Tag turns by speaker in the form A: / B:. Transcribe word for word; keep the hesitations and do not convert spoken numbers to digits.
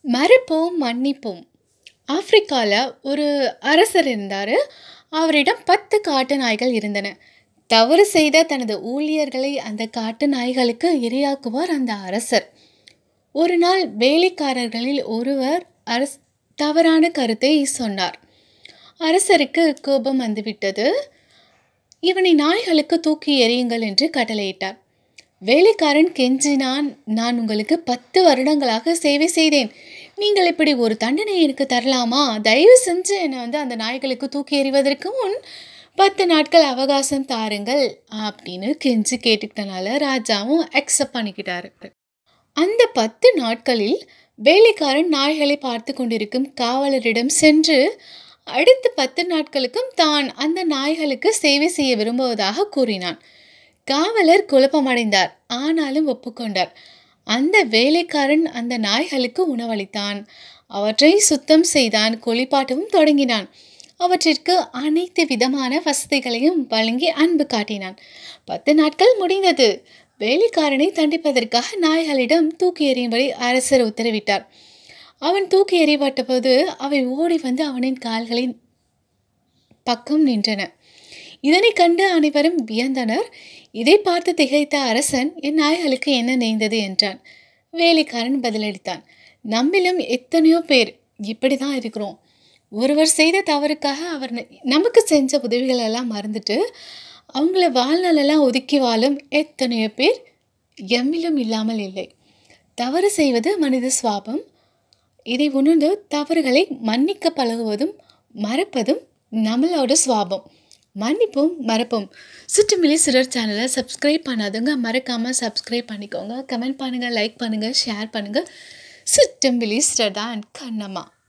A: மறப்போம் மன்னிப்போம். ஆப்பிரிக்கால ஒரு அரசர் இருந்தார். அவரிடம் பத்து காட்டு நாய்கள் இருந்தன. தவறு செய்த தனது ஊழியர்களை அந்த காட்டு நாய்களுக்கு இரையாக்குவார் அந்த அரசர். ஒரு நாள் வேலைக்காரர்களில் ஒருவர் அரச தவறான கருத்தை சொன்னார். அரசருக்கு கோபம் வந்துவிட்டது. இவனை நாய்களுக்கு தூக்கி எறியுங்கள் என்று கட்டளையிட்டார். வேலைக்காரன் கெஞ்சினான், நான் உங்களுக்கு பத்து வருடங்களாக சேவை செய்தேன். நீங்கள் இப்படி ஒரு தண்டனை எனக்கு தரலாமா? தயவு செஞ்சு என்னை வந்து அந்த நாய்களுக்கு தூக்கி எறிவதற்கு முன் பத்து நாட்கள் அவகாசம் தாருங்கள் அப்படின்னு கெஞ்சி கேட்டுக்கிட்டனால ராஜாவும் அக்செப்ட் பண்ணிக்கிட்டாரு. அந்த பத்து நாட்களில் வேலைக்காரன் நாய்களை பார்த்து கொண்டிருக்கும் காவலரிடம் சென்று அடுத்த பத்து நாட்களுக்கும் தான் அந்த நாய்களுக்கு சேவை செய்ய விரும்புவதாக கூறினான். காவலர் குழப்பமடைந்தார். ஆனாலும் ஒப்புக்கொண்டார். அந்த வேலைக்காரன் அந்த நாய்களுக்கு உணவளித்தான். அவற்றை சுத்தம் செய்தான். குளிப்பாட்டவும் தொடங்கினான். அவற்றிற்கு அனைத்து விதமான வசதிகளையும் வழங்கி அன்பு காட்டினான். பத்து நாட்கள் முடிந்தது. வேலைக்காரனை தண்டிப்பதற்காக நாய்களிடம் தூக்கி எறியும்படி அரசர் உத்தரவிட்டார். அவன் தூக்கி எறியப்பட்ட போது அவை ஓடி வந்து அவனின் கால்களின் பக்கம் நின்றன. இதனை கண்டு அனைவரும் வியந்தனர். இதை பார்த்து திகைத்த அரசன், என் நாய்களுக்கு என்ன நேர்ந்தது என்றான். வேலைக்காரன் பதிலளித்தான், நம்மிலும் எத்தனையோ பேர் இப்படி தான் இருக்கிறோம். ஒருவர் செய்த தவறுக்காக அவர் நமக்கு செஞ்ச உதவிகள் எல்லாம் மறந்துட்டு அவங்கள வாழ்நாளெல்லாம் ஒதுக்கி வாழும் எத்தனையோ பேர் எம்மிலும் இல்லாமல் இல்லை. தவறு செய்வது மனித சுவாபம். இதை உணர்ந்து தவறுகளை மன்னிக்க பழகுவதும் மறப்பதும் நம்மளோட சுவாபம். மன்னிப்போம் மறப்போம். சுற்றுமிலி சிறர் சேனலை சப்ஸ்கிரைப் பண்ணாதவங்க மறக்காமல் சப்ஸ்கிரைப் பண்ணிக்கோங்க. கமெண்ட் பண்ணுங்கள், லைக் பண்ணுங்கள், ஷேர் பண்ணுங்கள். சுற்றுமிலி சிறர் தான் கண்ணம்மா.